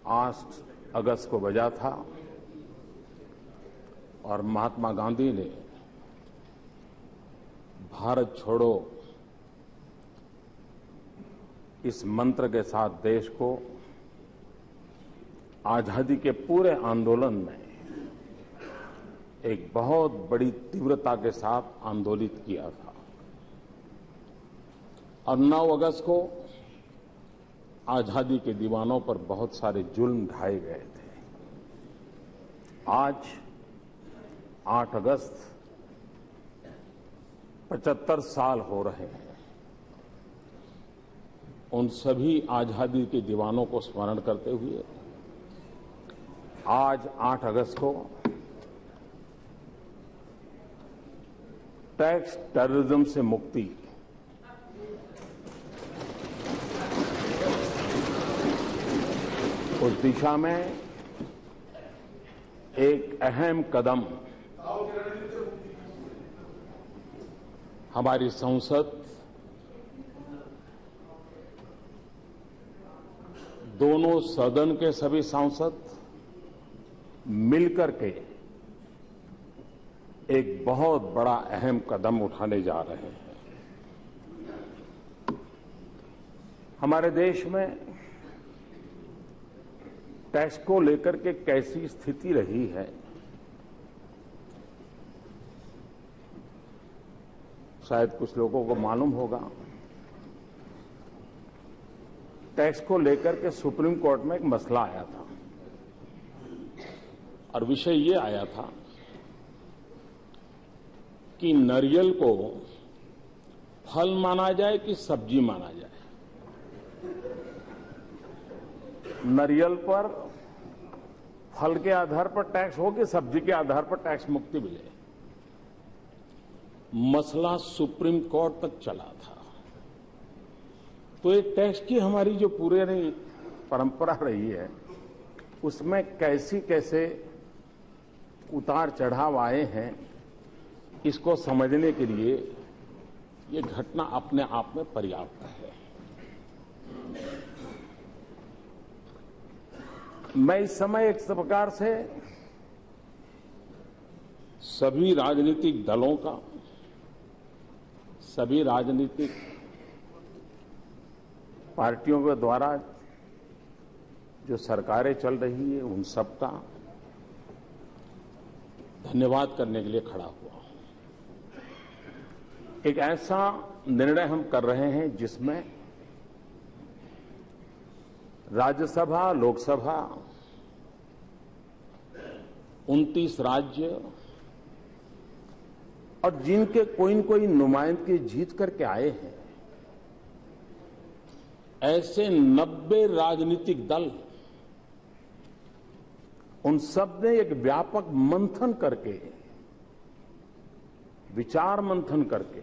8 अगस्त को बजा था और महात्मा गांधी ने भारत छोड़ो इस मंत्र के साथ देश को आजादी के पूरे आंदोलन में एक बहुत बड़ी तीव्रता के साथ आंदोलित किया था और 9 अगस्त को आजादी के दीवानों पर बहुत सारे जुल्म ढाए गए थे। आज 8 अगस्त 75 साल हो रहे हैं। उन सभी आजादी के दीवानों को स्मरण करते हुए आज 8 अगस्त को टैक्स टेररिज्म से मुक्ति उस दिशा में एक अहम कदम हमारी संसद दोनों सदन के सभी सांसद मिलकर के एक बहुत बड़ा अहम कदम उठाने जा रहे हैं। हमारे देश में टैक्स को लेकर के कैसी स्थिति रही है, शायद कुछ लोगों को मालूम होगा। टैक्स को लेकर के सुप्रीम कोर्ट में एक मसला आया था और विषय ये आया था कि नारियल को फल माना जाए कि सब्जी माना जाए। नारियल पर फल के आधार पर टैक्स हो कि सब्जी के आधार पर टैक्स मुक्ति मिले। मसला सुप्रीम कोर्ट तक चला था। तो एक टैक्स की हमारी जो पुरानी परंपरा रही है उसमें कैसे उतार चढ़ाव आए हैं, इसको समझने के लिए ये घटना अपने आप में पर्याप्त है। मैं इस समय एक प्रकार से सभी राजनीतिक दलों का, सभी राजनीतिक पार्टियों के द्वारा जो सरकारें चल रही है उन सबका धन्यवाद करने के लिए खड़ा हुआ। एक ऐसा निर्णय हम कर रहे हैं जिसमें राज्यसभा, लोकसभा, 29 राज्य और जिनके कोई न कोई नुमाइंदगी जीत करके आए हैं, ऐसे 90 राजनीतिक दल, उन सब ने एक व्यापक मंथन करके, विचार मंथन करके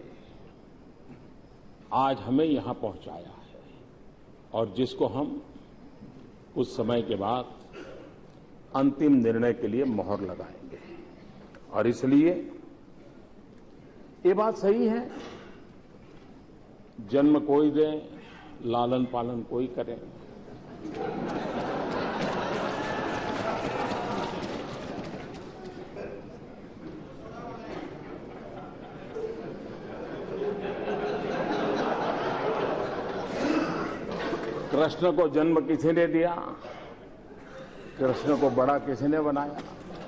आज हमें यहां पहुंचाया है और जिसको हम कुछ समय के बाद अंतिम निर्णय के लिए मोहर लगाएंगे। और इसलिए ये बात सही है, जन्म कोई दे, लालन पालन कोई करे। कृष्ण को जन्म किसी ने दिया, कृष्ण को बड़ा किसी ने बनाया।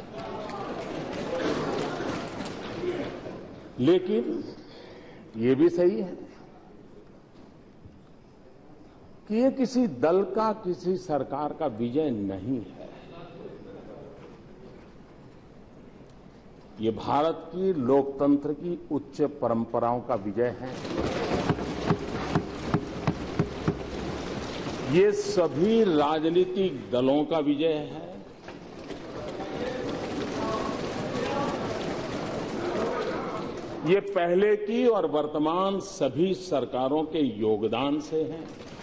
लेकिन ये भी सही है कि ये किसी दल का, किसी सरकार का विजय नहीं है। ये भारत की लोकतंत्र की उच्च परंपराओं का विजय है। ये सभी राजनीतिक दलों का विजय है। ये पहले की और वर्तमान सभी सरकारों के योगदान से है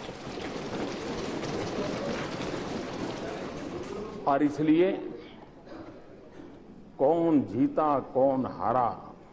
और इसलिए कौन जीता कौन हारा,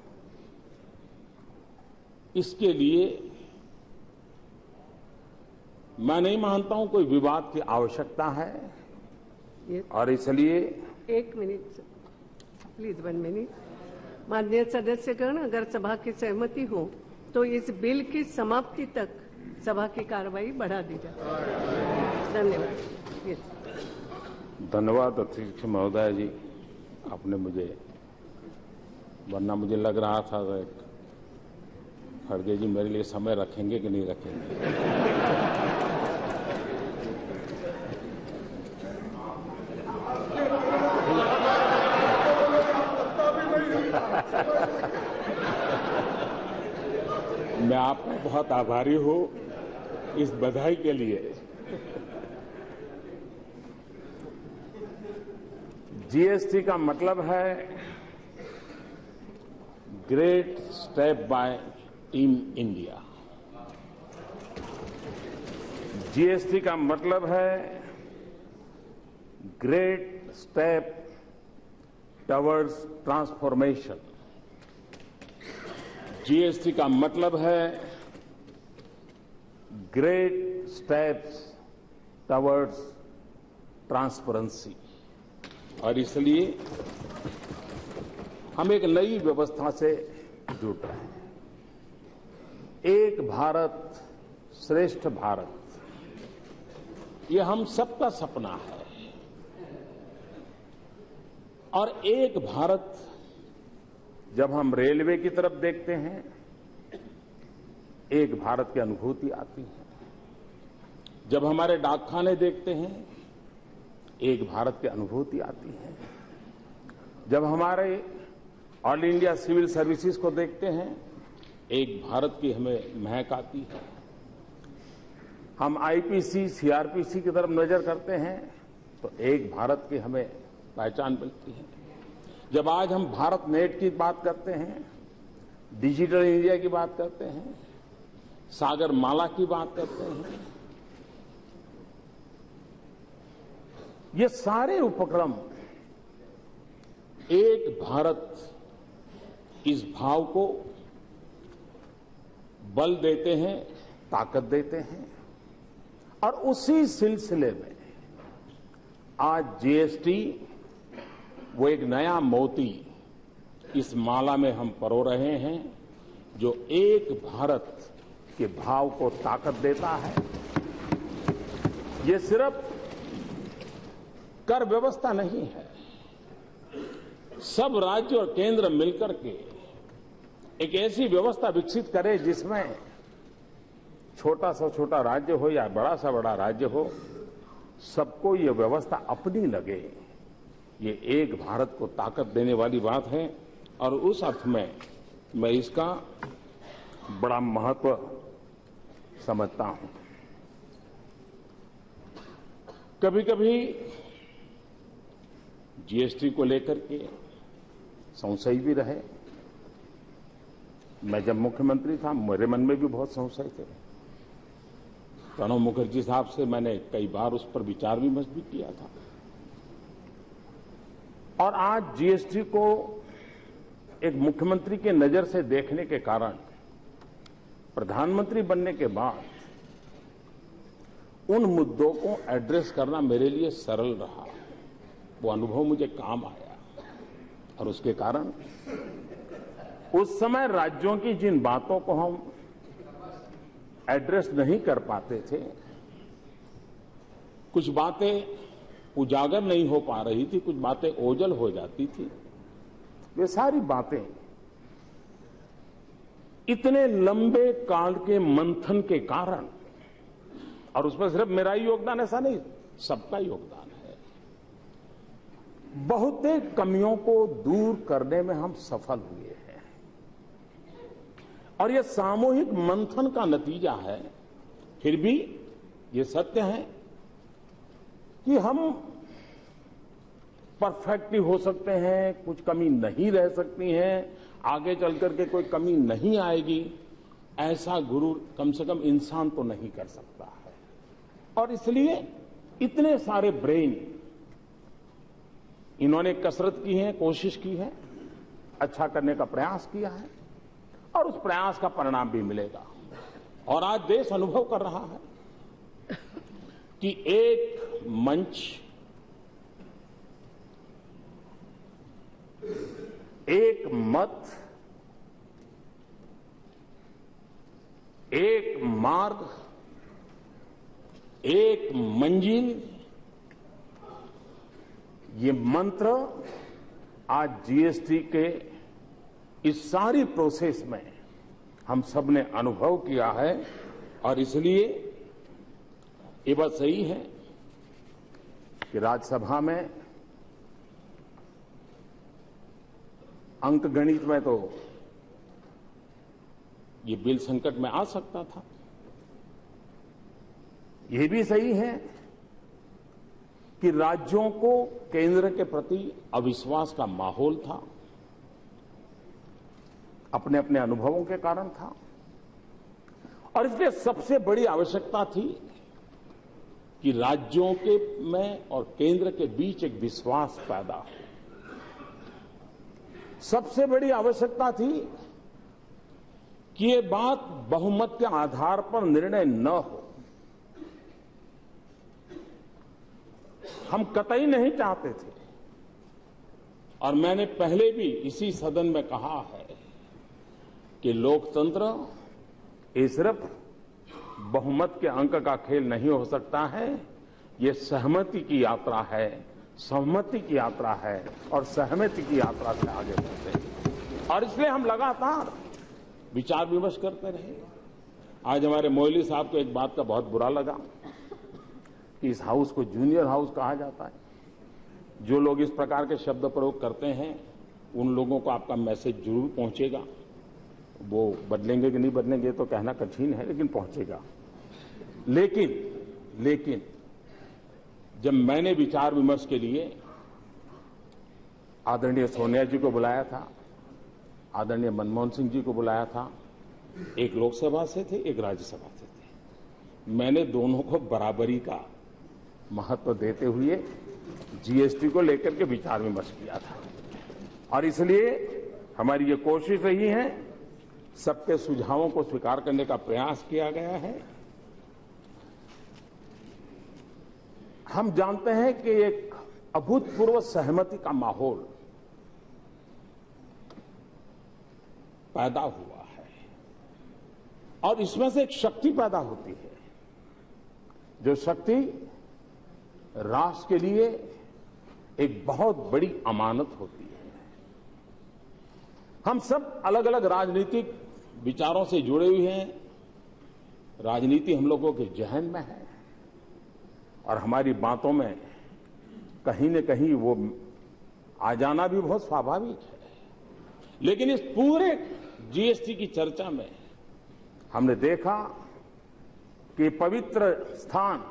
इसके लिए मैं नहीं मानता हूं कोई विवाद की आवश्यकता है। और इसलिए 1 मिनट प्लीज 1 मिनट। माननीय सदस्यगण, अगर सभा की सहमति हो तो इस बिल की समाप्ति तक सभा की कार्रवाई बढ़ा दी जाए। धन्यवाद। धन्यवाद अध्यक्ष महोदय जी, आपने मुझे, वरना मुझे लग रहा था खड़गे जी मेरे लिए समय रखेंगे कि नहीं रखेंगे। मैं आपका बहुत आभारी हूं इस बधाई के लिए। जीएसटी का मतलब है great step by team India. GST का मतलब है great step towards transformation. GST का मतलब है ग्रेट स्टेप्स टवर्ड्स ट्रांसपेरेंसी। और इसलिए हम एक नई व्यवस्था से जुड़ रहे हैं। एक भारत श्रेष्ठ भारत, ये हम सबका सपना है। और एक भारत, जब हम रेलवे की तरफ देखते हैं, एक भारत की अनुभूति आती है। जब हमारे डाकखाने देखते हैं, एक भारत की अनुभूति आती है। जब हमारे ऑल इंडिया सिविल सर्विसेज को देखते हैं, एक भारत की हमें महक आती है। हम आईपीसी, सीआरपीसी की तरफ नजर करते हैं तो एक भारत की हमें पहचान मिलती है। जब आज हम भारत नेट की बात करते हैं, डिजिटल इंडिया की बात करते हैं, सागर माला की बात करते हैं, ये सारे उपक्रम एक भारत, इस भाव को बल देते हैं, ताकत देते हैं। और उसी सिलसिले में आज जीएसटी वो एक नया मोती इस माला में हम परो रहे हैं, जो एक भारत के भाव को ताकत देता है। ये सिर्फ कर व्यवस्था नहीं है, सब राज्य और केंद्र मिलकर के एक ऐसी व्यवस्था विकसित करे जिसमें छोटा सा छोटा राज्य हो या बड़ा सा बड़ा राज्य हो, सबको ये व्यवस्था अपनी लगे। ये एक भारत को ताकत देने वाली बात है और उस अर्थ में मैं इसका बड़ा महत्व समझता हूं। कभी कभी जीएसटी को लेकर के संशय भी रहे। मैं जब मुख्यमंत्री था, मेरे मन में भी बहुत संशय थे। प्रणब मुखर्जी साहब से मैंने कई बार उस पर विचार विमर्श भी किया था। और आज जीएसटी को एक मुख्यमंत्री के नजर से देखने के कारण, प्रधानमंत्री बनने के बाद उन मुद्दों को एड्रेस करना मेरे लिए सरल रहा। वो अनुभव मुझे काम आया और उसके कारण उस समय राज्यों की जिन बातों को हम एड्रेस नहीं कर पाते थे, कुछ बातें उजागर नहीं हो पा रही थी, कुछ बातें ओझल हो जाती थी, वे सारी बातें इतने लंबे काल के मंथन के कारण, और उसमें सिर्फ मेरा ही योगदान ऐसा नहीं, सबका योगदान है, बहुतेक कमियों को दूर करने में हम सफल हुए हैं। और ये सामूहिक मंथन का नतीजा है। फिर भी ये सत्य है कि हम परफेक्ट हो सकते हैं, कुछ कमी नहीं रह सकती है, आगे चलकर के कोई कमी नहीं आएगी, ऐसा गुरु कम से कम इंसान तो नहीं कर सकता है। और इसलिए इतने सारे ब्रेन इन्होंने कसरत की है, कोशिश की है, अच्छा करने का प्रयास किया है और उस प्रयास का परिणाम भी मिलेगा। और आज देश अनुभव कर रहा है कि एक मंच, एक मत, एक मार्ग, एक मंजिल, ये मंत्र आज जीएसटी के इस सारी प्रोसेस में हम सब ने अनुभव किया है। और इसलिए ये बात सही है कि राज्यसभा में अंक गणित में तो ये बिल संकट में आ सकता था। ये भी सही है कि राज्यों को केंद्र के प्रति अविश्वास का माहौल था, अपने अपने अनुभवों के कारण था। और इसलिए सबसे बड़ी आवश्यकता थी कि राज्यों के में और केंद्र के बीच एक विश्वास पैदा हो। सबसे बड़ी आवश्यकता थी कि ये बात बहुमत के आधार पर निर्णय न हो। हम कतई नहीं चाहते थे, और मैंने पहले भी इसी सदन में कहा है कि लोकतंत्र ये सिर्फ बहुमत के अंक का खेल नहीं हो सकता है, ये सहमति की यात्रा है, सहमति की यात्रा है, और सहमति की यात्रा से आगे बढ़ते हैं। और इसलिए हम लगातार विचार विमर्श करते रहे। आज हमारे मोइली साहब को एक बात का बहुत बुरा लगा कि इस हाउस को जूनियर हाउस कहा जाता है। जो लोग इस प्रकार के शब्द प्रयोग करते हैं उन लोगों को आपका मैसेज जरूर पहुंचेगा। वो बदलेंगे कि नहीं बदलेंगे तो कहना कठिन है, लेकिन पहुंचेगा। लेकिन जब मैंने विचार विमर्श के लिए आदरणीय सोनिया जी को बुलाया था, आदरणीय मनमोहन सिंह जी को बुलाया था, एक लोकसभा से थे, एक राज्यसभा से थे, मैंने दोनों को बराबरी का महत्व देते हुए जीएसटी को लेकर के विचार विमर्श किया था। और इसलिए हमारी ये कोशिश रही है, सबके सुझावों को स्वीकार करने का प्रयास किया गया है। हम जानते हैं कि एक अभूतपूर्व सहमति का माहौल पैदा हुआ है, और इसमें से एक शक्ति पैदा होती है, जो शक्ति राष्ट्र के लिए एक बहुत बड़ी अमानत होती है। हम सब अलग अलग राजनीतिक विचारों से जुड़े हुए हैं। राजनीति हम लोगों के जहन में है, और हमारी बातों में कहीं न कहीं वो आ जाना भी बहुत स्वाभाविक है। लेकिन इस पूरे जीएसटी की चर्चा में हमने देखा कि पवित्र स्थान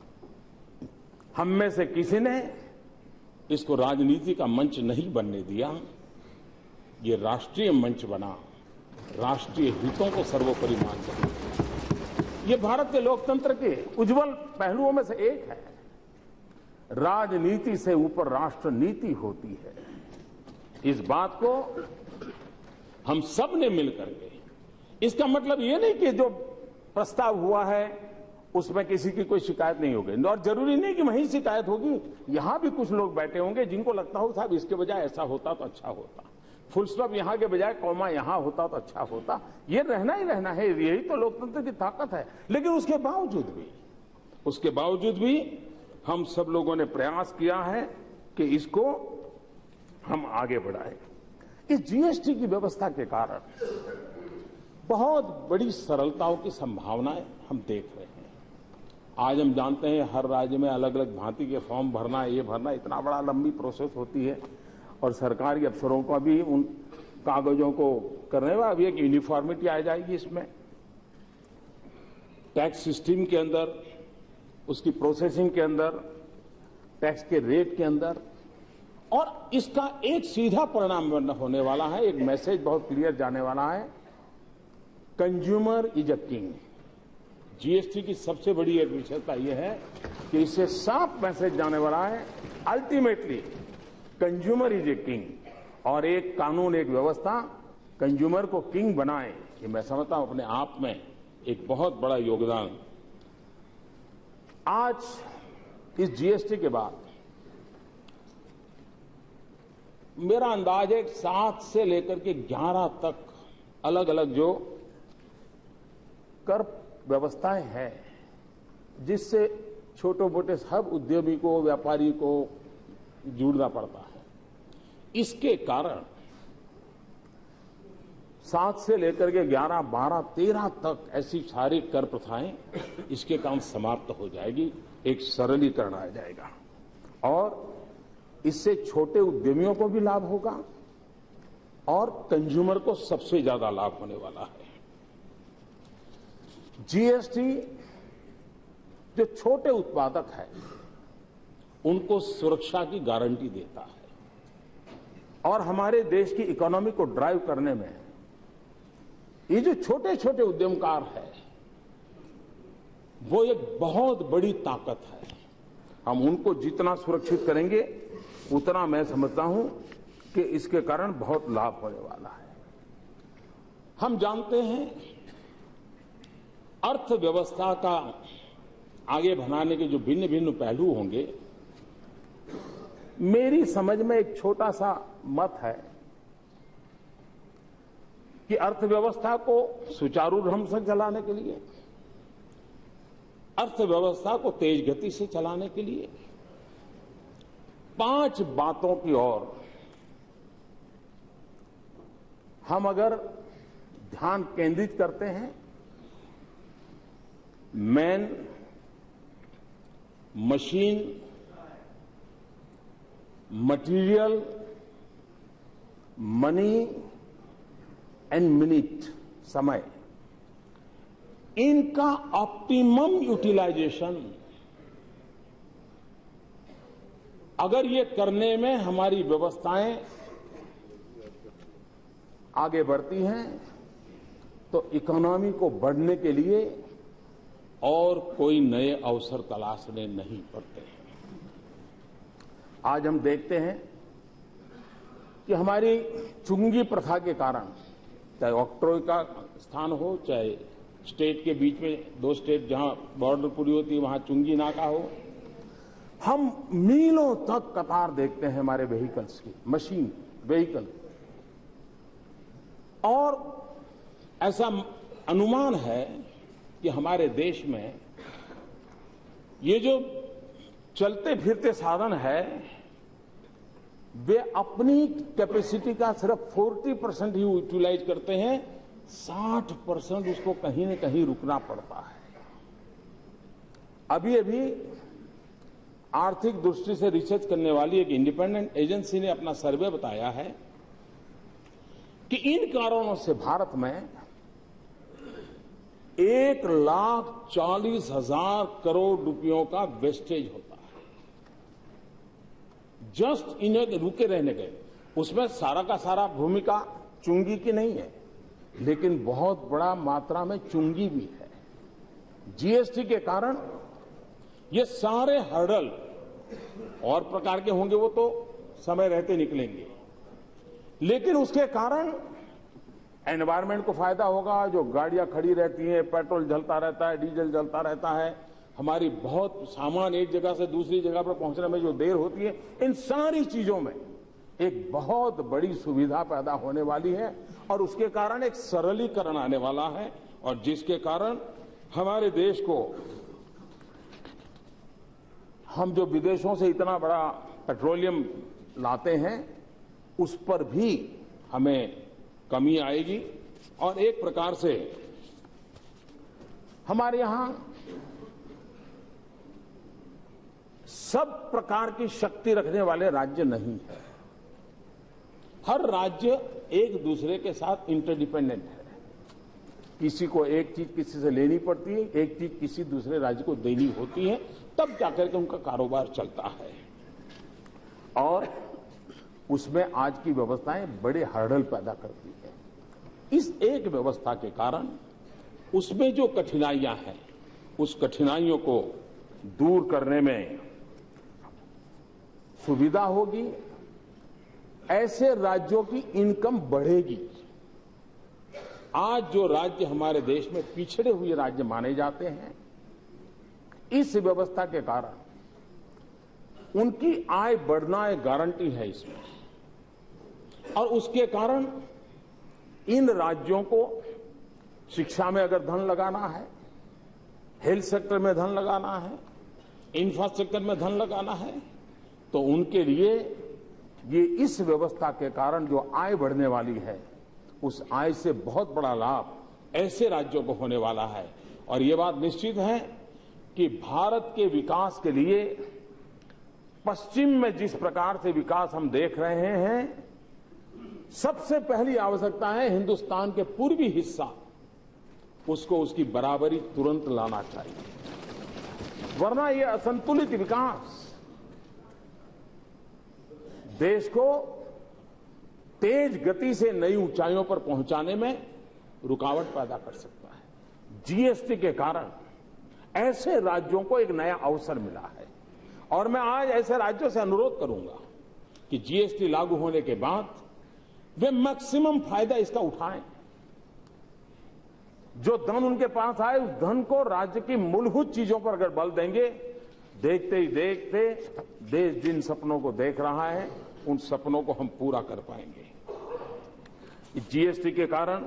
हम में से किसी ने इसको राजनीति का मंच नहीं बनने दिया। ये राष्ट्रीय मंच बना, राष्ट्रीय हितों को सर्वोपरि मानकर। ये भारत के लोकतंत्र के उज्जवल पहलुओं में से एक है। राजनीति से ऊपर राष्ट्र नीति होती है। इस बात को हम सब ने मिलकर के, इसका मतलब ये नहीं कि जो प्रस्ताव हुआ है उसमें किसी की कोई शिकायत नहीं होगी, और जरूरी नहीं कि वहीं शिकायत होगी। यहां भी कुछ लोग बैठे होंगे जिनको लगता हो साहब इसके बजाय ऐसा होता तो अच्छा होता, फुल स्टॉप यहां के बजाय कॉमा यहां होता तो अच्छा होता। ये रहना ही रहना है, यही तो लोकतंत्र की ताकत है। लेकिन उसके बावजूद भी हम सब लोगों ने प्रयास किया है कि इसको हम आगे बढ़ाएं। इस जीएसटी की व्यवस्था के कारण बहुत बड़ी सरलताओं की संभावनाएं हम देख रहे हैं। आज हम जानते हैं हर राज्य में अलग अलग भांति के फॉर्म भरना, ये भरना, इतना बड़ा लंबी प्रोसेस होती है, और सरकारी अफसरों का भी उन कागजों को करने में अभी एक यूनिफॉर्मिटी आ जाएगी। इसमें टैक्स सिस्टम के अंदर, उसकी प्रोसेसिंग के अंदर, टैक्स के रेट के अंदर, और इसका एक सीधा परिणाम होने वाला है, एक मैसेज बहुत क्लियर जाने वाला है, consumer is a king. GST की सबसे बड़ी एक विशेषता यह है कि इससे साफ मैसेज जाने वाला है, ultimately consumer is a king. और एक कानून, एक व्यवस्था कंज्यूमर को किंग बनाए, ये मैं समझता हूं अपने आप में एक बहुत बड़ा योगदान। आज इस जीएसटी के बाद मेरा अंदाज है 7 से लेकर के 11 तक अलग अलग जो कर व्यवस्थाएं हैं, जिससे छोटे मोटे सब उद्यमी को, व्यापारी को जुड़ना पड़ता है। इसके कारण 7 से लेकर के 11, 12, 13 तक ऐसी सारी कर प्रथाएं इसके काम समाप्त हो जाएगी, एक सरलीकरण आ जाएगा और इससे छोटे उद्यमियों को भी लाभ होगा और कंज्यूमर को सबसे ज्यादा लाभ होने वाला है। जीएसटी जो छोटे उत्पादक है उनको सुरक्षा की गारंटी देता है और हमारे देश की इकोनॉमी को ड्राइव करने में ये जो छोटे छोटे उद्यमकार है वो एक बहुत बड़ी ताकत है। हम उनको जितना सुरक्षित करेंगे उतना मैं समझता हूं कि इसके कारण बहुत लाभ होने वाला है। हम जानते हैं अर्थव्यवस्था का आगे बढ़ाने के जो भिन्न भिन्न पहलू होंगे, मेरी समझ में एक छोटा सा मत है कि अर्थव्यवस्था को सुचारू ढंग से चलाने के लिए, अर्थव्यवस्था को तेज गति से चलाने के लिए 5 बातों की ओर हम अगर ध्यान केंद्रित करते हैं, man, machine, material, money and minute, समय, इनका ऑप्टिमम यूटिलाइजेशन अगर ये करने में हमारी व्यवस्थाएं आगे बढ़ती हैं तो इकोनॉमी को बढ़ने के लिए और कोई नए अवसर तलाशने नहीं पड़ते हैं। आज हम देखते हैं कि हमारी चुंगी प्रथा के कारण, चाहे ऑक्ट्रोय का स्थान हो, चाहे स्टेट के बीच में 2 स्टेट जहां बॉर्डर पूरी होती है वहां चुंगी नाका हो, हम मीलों तक कतार देखते हैं हमारे व्हीकल्स की, मशीन व्हीकल, और ऐसा अनुमान है कि हमारे देश में ये जो चलते फिरते साधन है वे अपनी कैपेसिटी का सिर्फ 40% ही यूटिलाइज करते हैं, 60% उसको कहीं न कहीं रुकना पड़ता है। अभी आर्थिक दृष्टि से रिसर्च करने वाली एक इंडिपेंडेंट एजेंसी ने अपना सर्वे बताया है कि इन कारणों से भारत में 1,40,000 करोड़ रुपयों का वेस्टेज होता है, जस्ट इन्हें रुके रहने के। उसमें सारा का सारा भूमिका चुंगी की नहीं है, लेकिन बहुत बड़ा मात्रा में चुंगी भी है। जीएसटी के कारण ये सारे हर्डल और प्रकार के होंगे, वो तो समय रहते निकलेंगे, लेकिन उसके कारण एनवायरमेंट को फायदा होगा। जो गाड़ियां खड़ी रहती हैं, पेट्रोल जलता रहता है, डीजल जलता रहता है, हमारी बहुत सामान एक जगह से दूसरी जगह पर पहुंचने में जो देर होती है, इन सारी चीजों में एक बहुत बड़ी सुविधा पैदा होने वाली है और उसके कारण एक सरलीकरण आने वाला है, और जिसके कारण हमारे देश को, हम जो विदेशों से इतना बड़ा पेट्रोलियम लाते हैं उस पर भी हमें कमी आएगी और एक प्रकार से हमारे यहां सब प्रकार की शक्ति रखने वाले राज्य नहीं है। हर राज्य एक दूसरे के साथ इंटरडिपेंडेंट है। किसी को एक चीज किसी से लेनी पड़ती है, एक चीज किसी दूसरे राज्य को देनी होती है, तब जाकर के उनका कारोबार चलता है। और उसमें आज की व्यवस्थाएं बड़े हर्डल पैदा करती है। इस एक व्यवस्था के कारण उसमें जो कठिनाइयां हैं, उस कठिनाइयों को दूर करने में सुविधा होगी, ऐसे राज्यों की इनकम बढ़ेगी। आज जो राज्य हमारे देश में पिछड़े हुए राज्य माने जाते हैं, इस व्यवस्था के कारण उनकी आय बढ़ना एक गारंटी है इसमें। और उसके कारण इन राज्यों को शिक्षा में अगर धन लगाना है, हेल्थ सेक्टर में धन लगाना है, इंफ्रास्ट्रक्चर में धन लगाना है, तो उनके लिए ये इस व्यवस्था के कारण जो आय बढ़ने वाली है, उस आय से बहुत बड़ा लाभ ऐसे राज्यों को होने वाला है। और ये बात निश्चित है कि भारत के विकास के लिए पश्चिम में जिस प्रकार से विकास हम देख रहे हैं, सबसे पहली आवश्यकता है हिंदुस्तान के पूर्वी हिस्सा, उसको उसकी बराबरी तुरंत लाना चाहिए। वरना ये असंतुलित विकास देश को तेज गति से नई ऊंचाइयों पर पहुंचाने में रुकावट पैदा कर सकता है। जीएसटी के कारण ऐसे राज्यों को एक नया अवसर मिला है और मैं आज ऐसे राज्यों से अनुरोध करूंगा कि जीएसटी लागू होने के बाद वे मैक्सिमम फायदा इसका उठाएं। जो धन उनके पास आए, उस धन को राज्य की मूलभूत चीजों पर अगर बल देंगे, देखते ही देखते देश जिन सपनों को देख रहा है, उन सपनों को हम पूरा कर पाएंगे। जीएसटी के कारण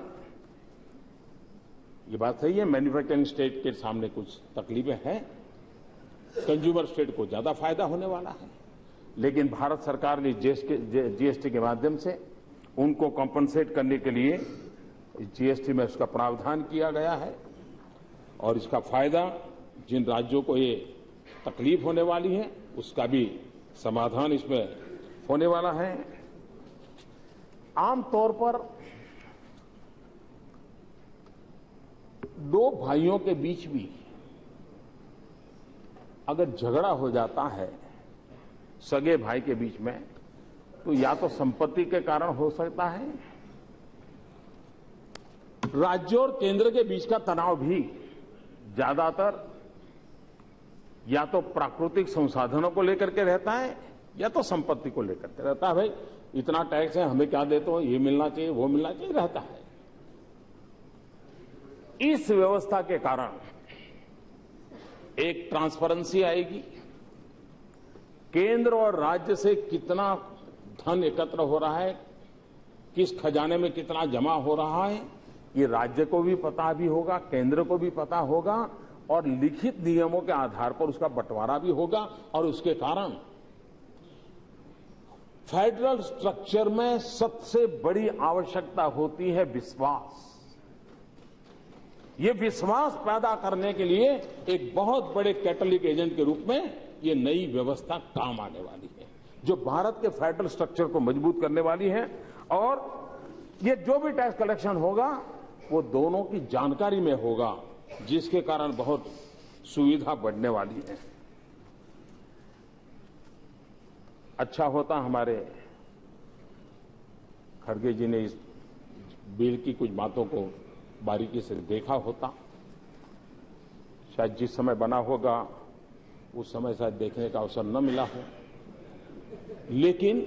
ये बात सही है, मैन्युफैक्चरिंग स्टेट के सामने कुछ तकलीफें हैं, कंज्यूमर स्टेट को ज्यादा फायदा होने वाला है, लेकिन भारत सरकार ने जीएसटी के माध्यम से उनको कॉम्पनसेट करने के लिए जीएसटी में उसका प्रावधान किया गया है और इसका फायदा जिन राज्यों को ये तकलीफ होने वाली है, उसका भी समाधान इसमें होने वाला है। आमतौर पर दो भाइयों के बीच भी अगर झगड़ा हो जाता है, सगे भाई के बीच में, तो या तो संपत्ति के कारण हो सकता है, राज्य और केंद्र के बीच का तनाव भी ज्यादातर या तो प्राकृतिक संसाधनों को लेकर के रहता है या तो संपत्ति को लेकर के रहता है। भाई इतना टैक्स है, हमें क्या देते हो, ये मिलना चाहिए, वो मिलना चाहिए, रहता है। इस व्यवस्था के कारण एक ट्रांसपेरेंसी आएगी, केंद्र और राज्य से कितना धन एकत्र हो रहा है, किस खजाने में कितना जमा हो रहा है, ये राज्य को भी पता भी होगा, केंद्र को भी पता होगा और लिखित नियमों के आधार पर उसका बंटवारा भी होगा। और उसके कारण फेडरल स्ट्रक्चर में सबसे बड़ी आवश्यकता होती है विश्वास। ये विश्वास पैदा करने के लिए एक बहुत बड़े कैटलिक एजेंट के रूप में ये नई व्यवस्था काम आने वाली है, जो भारत के फेडरल स्ट्रक्चर को मजबूत करने वाली है। और ये जो भी टैक्स कलेक्शन होगा वो दोनों की जानकारी में होगा, जिसके कारण बहुत सुविधा बढ़ने वाली है। अच्छा होता हमारे खड़गे जी ने इस बिल की कुछ बातों को बारीकी से देखा होता। शायद जिस समय बना होगा उस समय शायद देखने का अवसर न मिला हो, लेकिन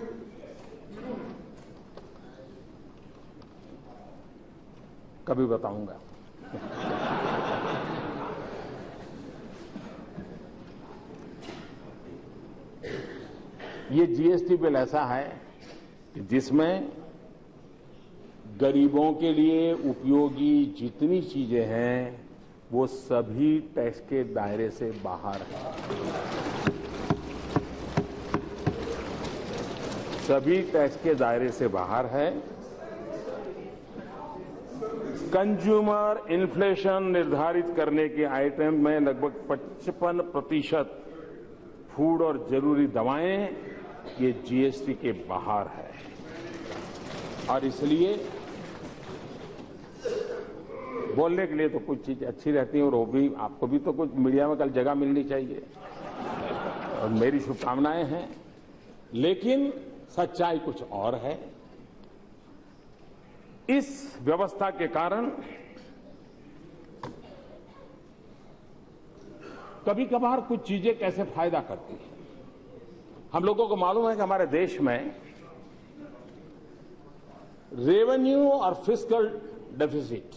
कभी बताऊंगा। ये जीएसटी बिल ऐसा है कि जिसमें गरीबों के लिए उपयोगी जितनी चीजें हैं वो सभी टैक्स के दायरे से बाहर है। सभी टैक्स के दायरे से बाहर है। कंज्यूमर इन्फ्लेशन निर्धारित करने के आइटम में लगभग 55% फूड और जरूरी दवाएं ये जीएसटी के बाहर है। और इसलिए बोलने के लिए तो कुछ चीज अच्छी रहती है और वो भी आपको भी तो कुछ मीडिया में कल जगह मिलनी चाहिए और मेरी शुभकामनाएं हैं, लेकिन सच्चाई कुछ और है। इस व्यवस्था के कारण कभी कभार कुछ चीजें कैसे फायदा करती है। हम लोगों को मालूम है कि हमारे देश में रेवेन्यू और फिस्कल डेफिसिट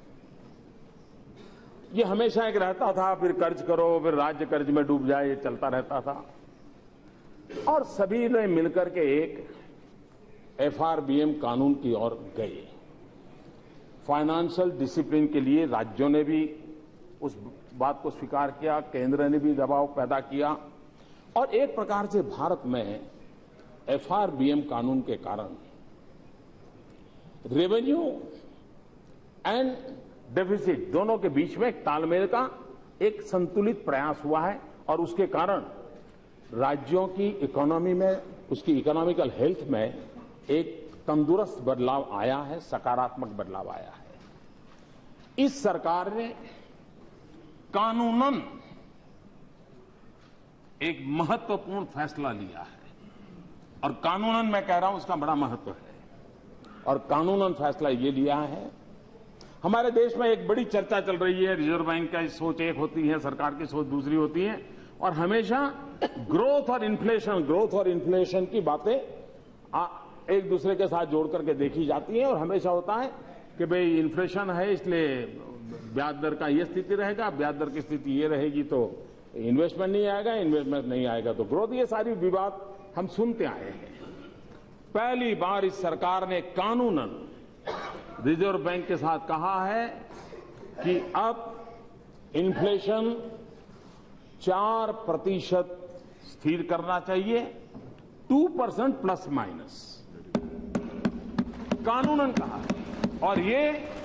ये हमेशा एक रहता था, फिर कर्ज करो, फिर राज्य कर्ज में डूब जाए, ये चलता रहता था। और सभी ने मिलकर के एक एफआरबीएम कानून की ओर गए। फाइनेंशियल डिसिप्लिन के लिए राज्यों ने भी उस बात को स्वीकार किया, केंद्र ने भी दबाव पैदा किया और एक प्रकार से भारत में एफआरबीएम कानून के कारण रेवेन्यू एंड डेफिसिट दोनों के बीच में तालमेल का एक संतुलित प्रयास हुआ है और उसके कारण राज्यों की इकोनॉमी में, उसकी इकोनॉमिकल हेल्थ में एक तंदुरुस्त बदलाव आया है, सकारात्मक बदलाव आया है। इस सरकार ने कानूनन एक महत्वपूर्ण फैसला लिया है और कानूनन मैं कह रहा हूं उसका बड़ा महत्व है और कानूनन फैसला ये लिया है। हमारे देश में एक बड़ी चर्चा चल रही है, रिजर्व बैंक की सोच एक होती है, सरकार की सोच दूसरी होती है और हमेशा ग्रोथ और इन्फ्लेशन की बातें एक दूसरे के साथ जोड़ करके देखी जाती है और हमेशा होता है कि भाई इन्फ्लेशन है इसलिए ब्याज दर का ये स्थिति रहेगा, ब्याज दर की स्थिति ये रहेगी तो इन्वेस्टमेंट नहीं आएगा, इन्वेस्टमेंट नहीं आएगा तो ग्रोथ, ये सारी विवाद हम सुनते आए हैं। पहली बार इस सरकार ने कानूनन रिजर्व बैंक के साथ कहा है कि अब इन्फ्लेशन 4% स्थिर करना चाहिए, 2% प्लस माइनस कानूनन कहा है और ये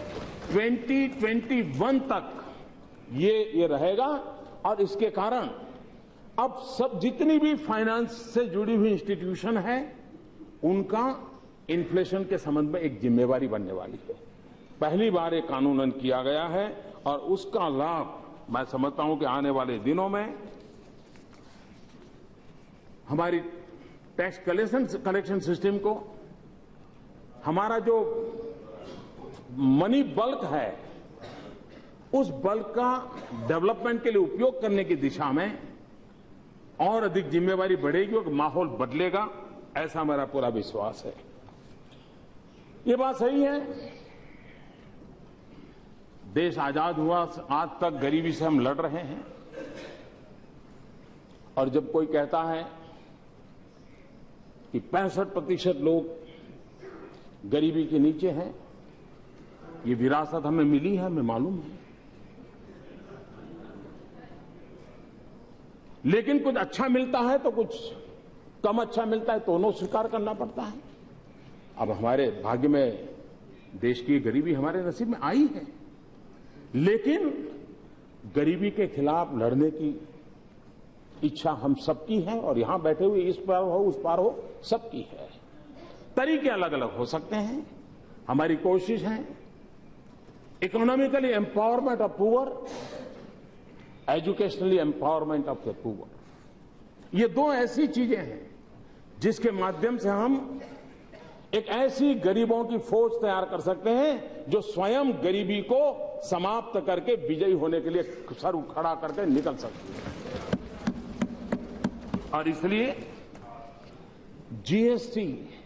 2021 तक ये रहेगा और इसके कारण अब सब जितनी भी फाइनेंस से जुड़ी हुई इंस्टीट्यूशन है उनका इन्फ्लेशन के संबंध में एक जिम्मेवारी बनने वाली है। पहली बार ये कानूनन किया गया है और उसका लाभ मैं समझता हूं कि आने वाले दिनों में हमारी टैक्स कलेक्शन सिस्टम को, हमारा जो मनी बल्क है उस बल्क का डेवलपमेंट के लिए उपयोग करने की दिशा में और अधिक जिम्मेवारी बढ़ेगी और माहौल बदलेगा, ऐसा मेरा पूरा विश्वास है। ये बात सही है, देश आजाद हुआ आज तक गरीबी से हम लड़ रहे हैं और जब कोई कहता है कि 65% लोग गरीबी के नीचे हैं, ये विरासत हमें मिली है, हमें मालूम है, लेकिन कुछ अच्छा मिलता है तो कुछ कम अच्छा मिलता है, दोनों स्वीकार करना पड़ता है। अब हमारे भाग्य में देश की गरीबी हमारे नसीब में आई है, लेकिन गरीबी के खिलाफ लड़ने की इच्छा हम सबकी है और यहां बैठे हुए इस पार हो उस पार हो सबकी है। तरीके अलग अलग हो सकते हैं, हमारी कोशिश है economically empowerment of poor, educationally empowerment of the poor. ये दो ऐसी चीजें हैं जिसके माध्यम से हम एक ऐसी गरीबों की फौज तैयार कर सकते हैं जो स्वयं गरीबी को समाप्त करके विजयी होने के लिए सर खड़ा करके निकल सकती है। और इसलिए जीएसटी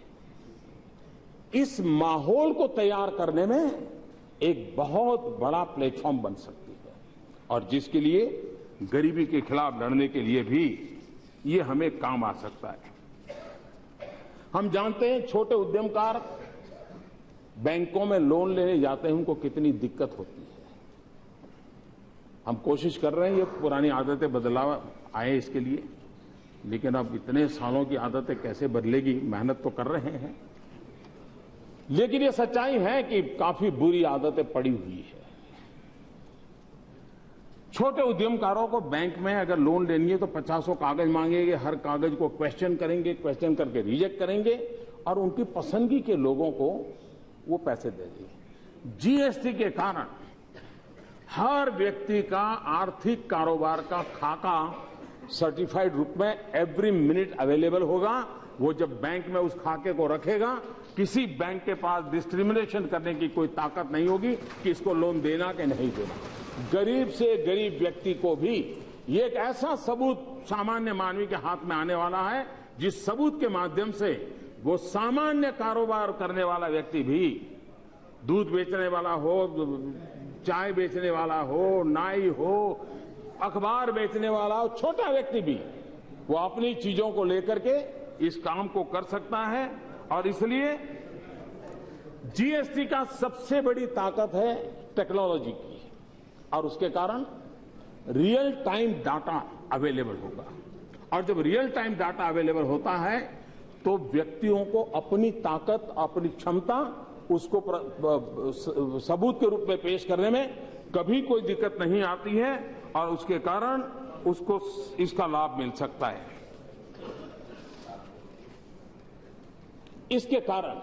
इस माहौल को तैयार करने में एक बहुत बड़ा प्लेटफॉर्म बन सकती है और जिसके लिए गरीबी के खिलाफ लड़ने के लिए भी ये हमें काम आ सकता है। हम जानते हैं छोटे उद्यमकार बैंकों में लोन लेने जाते हैं, उनको कितनी दिक्कत होती है। हम कोशिश कर रहे हैं ये पुरानी आदतें बदलाव आए इसके लिए, लेकिन अब इतने सालों की आदतें कैसे बदलेगी, मेहनत तो कर रहे हैं, लेकिन ये सच्चाई है कि काफी बुरी आदतें पड़ी हुई है। छोटे उद्यमकारों को बैंक में अगर लोन लेनी है तो 50 कागज मांगेंगे, हर कागज को क्वेश्चन करेंगे, क्वेश्चन करके रिजेक्ट करेंगे और उनकी पसंदगी के लोगों को वो पैसे दे देंगे। जीएसटी के कारण हर व्यक्ति का आर्थिक कारोबार का खाका सर्टिफाइड रूप में एवरी मिनट अवेलेबल होगा। वो जब बैंक में उस खाके को रखेगा, किसी बैंक के पास डिस्क्रिमिनेशन करने की कोई ताकत नहीं होगी कि इसको लोन देना कि नहीं देना। गरीब से गरीब व्यक्ति को भी ये एक ऐसा सबूत सामान्य मानवी के हाथ में आने वाला है जिस सबूत के माध्यम से वो सामान्य कारोबार करने वाला व्यक्ति भी, दूध बेचने वाला हो, चाय बेचने वाला हो, नाई हो, अखबार बेचने वाला हो, छोटा व्यक्ति भी वो अपनी चीजों को लेकर के इस काम को कर सकता है और इसलिए जीएसटी का सबसे बड़ी ताकत है टेक्नोलॉजी की, और उसके कारण रियल टाइम डाटा अवेलेबल होगा। और जब रियल टाइम डाटा अवेलेबल होता है तो व्यक्तियों को अपनी ताकत, अपनी क्षमता उसको सबूत के रूप में पेश करने में कभी कोई दिक्कत नहीं आती है, और उसके कारण उसको इसका लाभ मिल सकता है। इसके कारण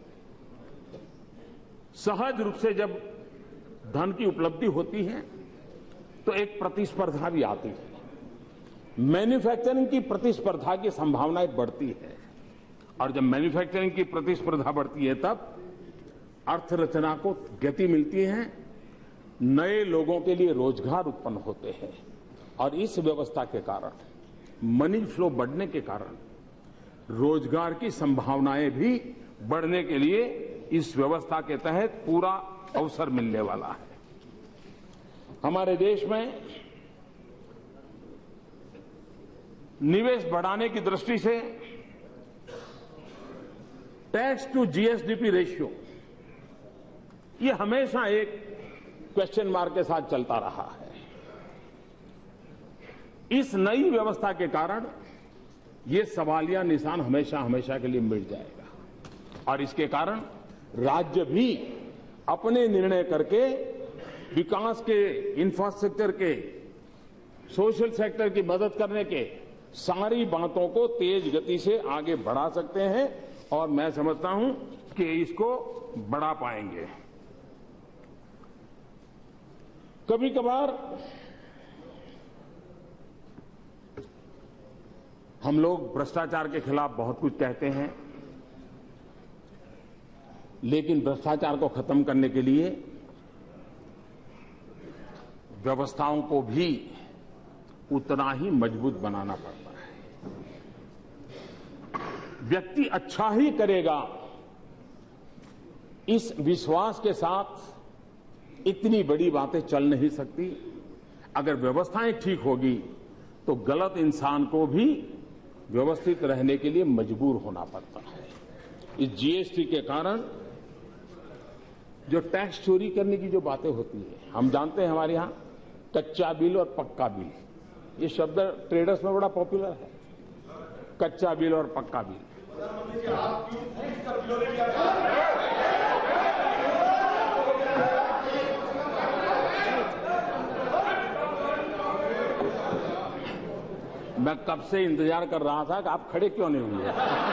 सहज रूप से जब धन की उपलब्धि होती है तो एक प्रतिस्पर्धा भी आती है। मैन्युफैक्चरिंग की प्रतिस्पर्धा की संभावनाएं बढ़ती है, और जब मैन्युफैक्चरिंग की प्रतिस्पर्धा बढ़ती है तब अर्थरचना को गति मिलती है, नए लोगों के लिए रोजगार उत्पन्न होते हैं, और इस व्यवस्था के कारण मनी फ्लो बढ़ने के कारण रोजगार की संभावनाएं भी बढ़ने के लिए इस व्यवस्था के तहत पूरा अवसर मिलने वाला है। हमारे देश में निवेश बढ़ाने की दृष्टि से टैक्स टू जीएसडीपी रेशियो ये हमेशा एक क्वेश्चन मार्क के साथ चलता रहा है। इस नई व्यवस्था के कारण ये सवालिया निशान हमेशा हमेशा के लिए मिट जाएगा, और इसके कारण राज्य भी अपने निर्णय करके विकास के, इंफ्रास्ट्रक्चर के, सोशल सेक्टर की मदद करने के सारी बातों को तेज गति से आगे बढ़ा सकते हैं, और मैं समझता हूं कि इसको बढ़ा पाएंगे। कभी कभार हम लोग भ्रष्टाचार के खिलाफ बहुत कुछ कहते हैं, लेकिन भ्रष्टाचार को खत्म करने के लिए व्यवस्थाओं को भी उतना ही मजबूत बनाना पड़ता है। व्यक्ति अच्छा ही करेगा, इस विश्वास के साथ इतनी बड़ी बातें चल नहीं सकती। अगर व्यवस्थाएं ठीक होगी तो गलत इंसान को भी व्यवस्थित रहने के लिए मजबूर होना पड़ता है। इस जीएसटी के कारण जो टैक्स चोरी करने की जो बातें होती है, हम जानते हैं हमारे यहां कच्चा बिल और पक्का बिल, ये शब्द ट्रेडर्स में बड़ा पॉपुलर है, कच्चा बिल और पक्का बिल। मैं कब से इंतजार कर रहा था कि आप खड़े क्यों नहीं हुए।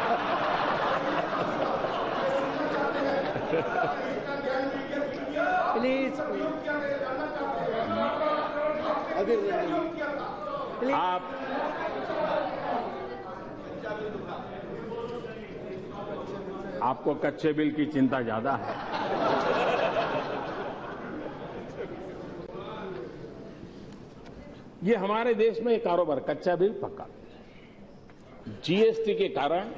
प्लीज आप आपको कच्चे बिल की चिंता ज्यादा है। ये हमारे देश में एक कारोबार कच्चा बिल पक्का बिल। जीएसटी के कारण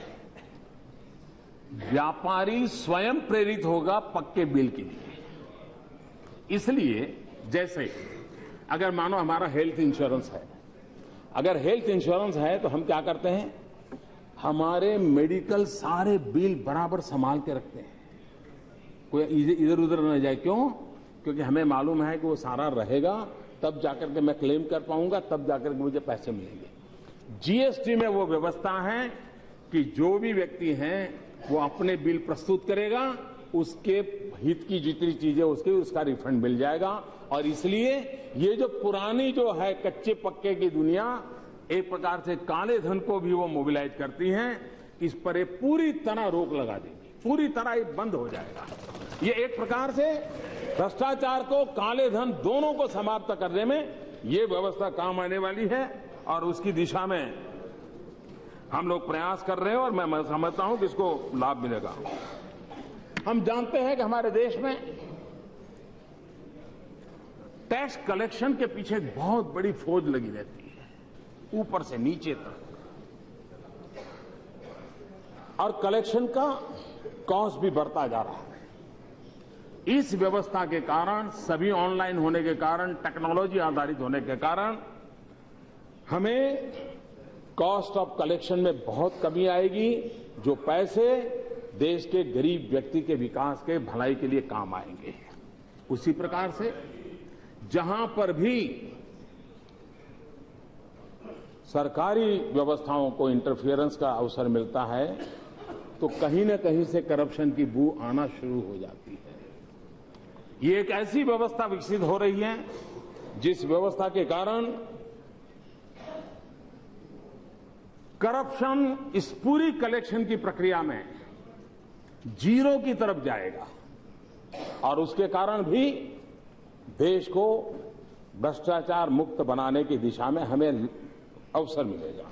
व्यापारी स्वयं प्रेरित होगा पक्के बिल के लिए। इसलिए जैसे अगर मानो हमारा हेल्थ इंश्योरेंस है, अगर हेल्थ इंश्योरेंस है तो हम क्या करते हैं, हमारे मेडिकल सारे बिल बराबर संभाल के रखते हैं, कोई इधर उधर न जाए। क्यों? क्योंकि हमें मालूम है कि वो सारा रहेगा, तब जाकर के मैं क्लेम कर पाऊंगा, तब जाकर के मुझे पैसे मिलेंगे। जीएसटी में वो व्यवस्था है कि जो भी व्यक्ति हैं वो अपने बिल प्रस्तुत करेगा, उसके हित की जितनी चीजें उसका रिफंड मिल जाएगा। और इसलिए ये जो पुरानी जो है कच्चे पक्के की दुनिया, एक प्रकार से काले धन को भी वो मोबिलाइज करती है, इस पर ये पूरी तरह रोक लगा देगी, पूरी तरह ये बंद हो जाएगा। ये एक प्रकार से भ्रष्टाचार को, काले धन दोनों को समाप्त करने में ये व्यवस्था काम आने वाली है, और उसकी दिशा में हम लोग प्रयास कर रहे हैं, और मैं समझता हूं कि इसको लाभ मिलेगा। हम जानते हैं कि हमारे देश में टैक्स कलेक्शन के पीछे बहुत बड़ी फौज लगी रहती है, ऊपर से नीचे तक, और कलेक्शन का कॉस्ट भी बढ़ता जा रहा है। इस व्यवस्था के कारण, सभी ऑनलाइन होने के कारण, टेक्नोलॉजी आधारित होने के कारण हमें कॉस्ट ऑफ कलेक्शन में बहुत कमी आएगी। जो पैसे देश के गरीब व्यक्ति के विकास के भलाई के लिए काम आएंगे। उसी प्रकार से जहां पर भी सरकारी व्यवस्थाओं को इंटरफियरेंस का अवसर मिलता है तो कहीं न कहीं से करप्शन की बू आना शुरू हो जाती है। ये एक ऐसी व्यवस्था विकसित हो रही है जिस व्यवस्था के कारण करप्शन इस पूरी कलेक्शन की प्रक्रिया में जीरो की तरफ जाएगा और उसके कारण भी देश को भ्रष्टाचार मुक्त बनाने की दिशा में हमें अवसर मिलेगा।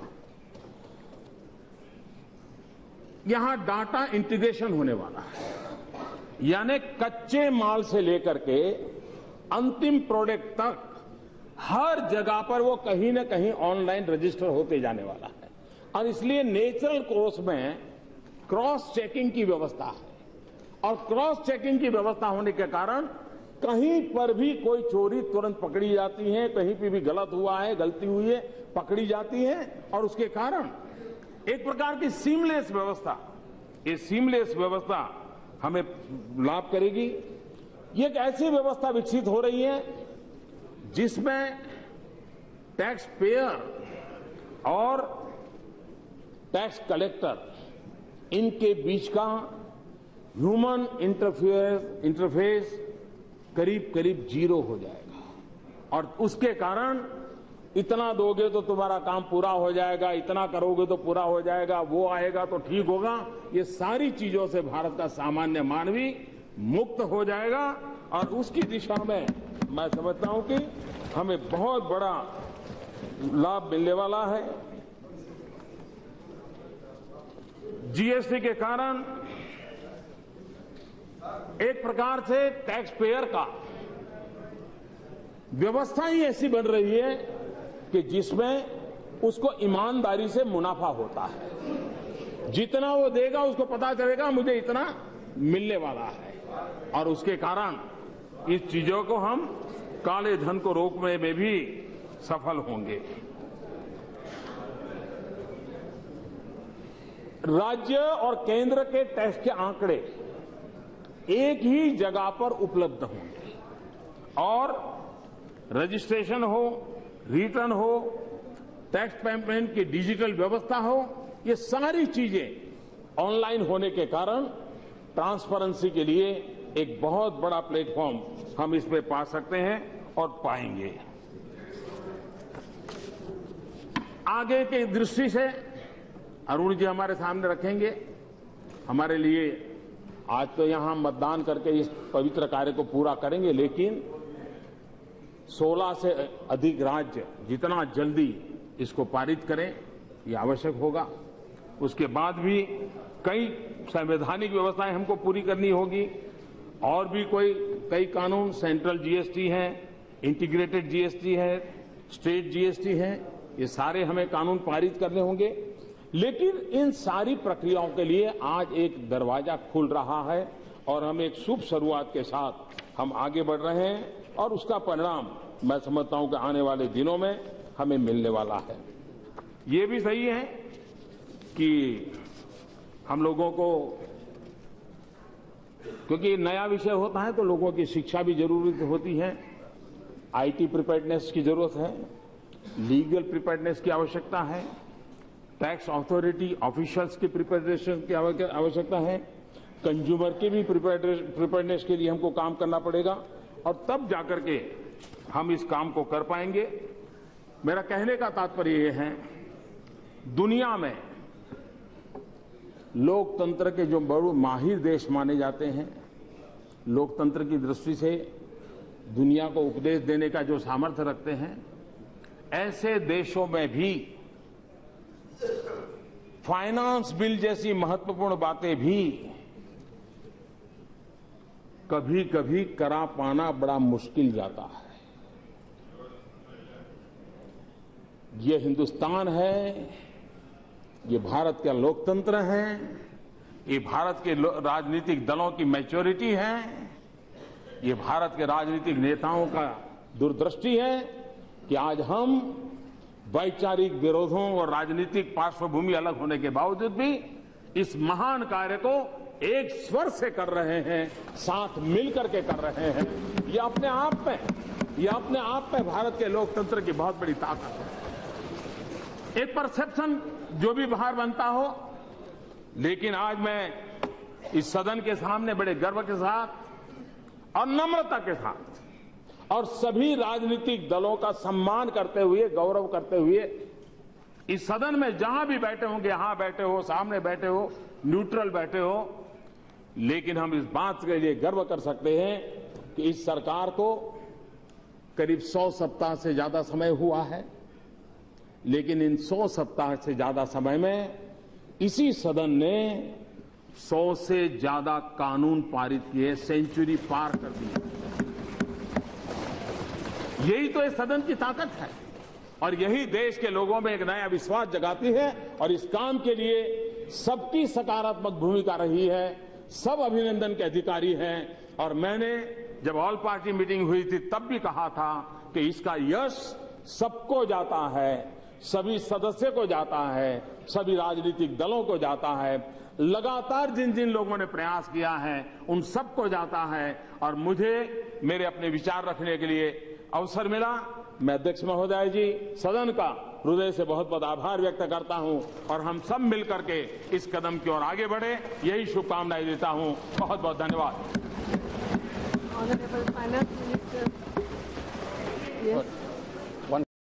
यहां डाटा इंटीग्रेशन होने वाला है, यानी कच्चे माल से लेकर के अंतिम प्रोडक्ट तक हर जगह पर वो कहीं न कहीं ऑनलाइन रजिस्टर होते जाने वाला है और इसलिए नेचुरल कोर्स में क्रॉस चेकिंग की व्यवस्था है और क्रॉस चेकिंग की व्यवस्था होने के कारण कहीं पर भी कोई चोरी तुरंत पकड़ी जाती है, कहीं पर भी गलत हुआ है, गलती हुई है, पकड़ी जाती है और उसके कारण एक प्रकार की सीमलेस व्यवस्था, ये सीमलेस व्यवस्था हमें लाभ करेगी। ये एक ऐसी व्यवस्था विकसित हो रही है जिसमें टैक्स पेयर और टैक्स कलेक्टर इनके बीच का ह्यूमन इंटरफेस करीब करीब जीरो हो जाएगा और उसके कारण इतना दोगे तो तुम्हारा काम पूरा हो जाएगा, इतना करोगे तो पूरा हो जाएगा, वो आएगा तो ठीक होगा, ये सारी चीजों से भारत का सामान्य मानवी मुक्त हो जाएगा और उसकी दिशा में मैं समझता हूं कि हमें बहुत बड़ा लाभ मिलने वाला है। जीएसटी के कारण एक प्रकार से टैक्स पेयर का व्यवस्था ही ऐसी बन रही है कि जिसमें उसको ईमानदारी से मुनाफा होता है। जितना वो देगा उसको पता चलेगा मुझे इतना मिलने वाला है और उसके कारण इस चीजों को हम काले धन को रोकने में भी सफल होंगे। राज्य और केंद्र के टैक्स के आंकड़े एक ही जगह पर उपलब्ध होंगे और रजिस्ट्रेशन हो, रिटर्न हो, टैक्स पेमेंट की डिजिटल व्यवस्था हो, ये सारी चीजें ऑनलाइन होने के कारण ट्रांसपेरेंसी के लिए एक बहुत बड़ा प्लेटफॉर्म हम इसमें पा सकते हैं और पाएंगे। आगे की दृष्टि से अरुण जी हमारे सामने रखेंगे। हमारे लिए आज तो यहां मतदान करके इस पवित्र कार्य को पूरा करेंगे, लेकिन 16 से अधिक राज्य जितना जल्दी इसको पारित करें ये आवश्यक होगा। उसके बाद भी कई संवैधानिक व्यवस्थाएं हमको पूरी करनी होगी और भी कई कानून, सेंट्रल जीएसटी है, इंटीग्रेटेड जीएसटी है, स्टेट जीएसटी है, ये सारे हमें कानून पारित करने होंगे। लेकिन इन सारी प्रक्रियाओं के लिए आज एक दरवाजा खुल रहा है और हम एक शुभ शुरुआत के साथ हम आगे बढ़ रहे हैं और उसका परिणाम मैं समझता हूं कि आने वाले दिनों में हमें मिलने वाला है। ये भी सही है कि हम लोगों को, क्योंकि नया विषय होता है तो लोगों की शिक्षा भी जरूरी होती है, आईटी प्रिपेयर्डनेस की जरूरत है, लीगल प्रिपेयर्डनेस की आवश्यकता है, टैक्स अथॉरिटी ऑफिशियल्स की प्रिपेयर्डनेस की आवश्यकता है, कंज्यूमर की भी प्रिपेयर्डनेस के लिए हमको काम करना पड़ेगा और तब जाकर के हम इस काम को कर पाएंगे। मेरा कहने का तात्पर्य ये है, दुनिया में लोकतंत्र के जो बड़े माहिर देश माने जाते हैं, लोकतंत्र की दृष्टि से दुनिया को उपदेश देने का जो सामर्थ्य रखते हैं, ऐसे देशों में भी फाइनेंस बिल जैसी महत्वपूर्ण बातें भी कभी कभी करा पाना बड़ा मुश्किल जाता है। ये हिंदुस्तान है, ये भारत का लोकतंत्र है, ये भारत के राजनीतिक दलों की मैच्योरिटी है, ये भारत के राजनीतिक नेताओं का दूरदृष्टि है कि आज हम वैचारिक विरोधों और राजनीतिक पार्श्वभूमि अलग होने के बावजूद भी इस महान कार्य को एक स्वर से कर रहे हैं, साथ मिलकर के कर रहे हैं, ये अपने आप में भारत के लोकतंत्र की बहुत बड़ी ताकत है। एक परसेप्शन जो भी बाहर बनता हो, लेकिन आज मैं इस सदन के सामने बड़े गर्व के साथ और नम्रता के साथ और सभी राजनीतिक दलों का सम्मान करते हुए, गौरव करते हुए, इस सदन में जहां भी बैठे होंगे, यहां बैठे हो, सामने बैठे हो, न्यूट्रल बैठे हो, लेकिन हम इस बात के लिए गर्व कर सकते हैं कि इस सरकार को करीब 100 सप्ताह से ज्यादा समय हुआ है, लेकिन इन 100 सप्ताह से ज्यादा समय में इसी सदन ने 100 से ज्यादा कानून पारित किए, सेंचुरी पार कर दी। यही तो इस सदन की ताकत है और यही देश के लोगों में एक नया विश्वास जगाती है और इस काम के लिए सबकी सकारात्मक भूमिका रही है, सब अभिनंदन के अधिकारी हैं। और मैंने जब ऑल पार्टी मीटिंग हुई थी तब भी कहा था कि इसका यश सबको जाता है, सभी सदस्य को जाता है, सभी राजनीतिक दलों को जाता है, लगातार जिन जिन लोगों ने प्रयास किया है उन सबको जाता है। और मुझे मेरे अपने विचार रखने के लिए अवसर मिला। मैं अध्यक्ष महोदय जी, सदन का हृदय से बहुत बहुत आभार व्यक्त करता हूं और हम सब मिलकर के इस कदम की ओर आगे बढ़े, यही शुभकामनाएं देता हूं। बहुत बहुत धन्यवाद। Honorable Finance Minister. Yes.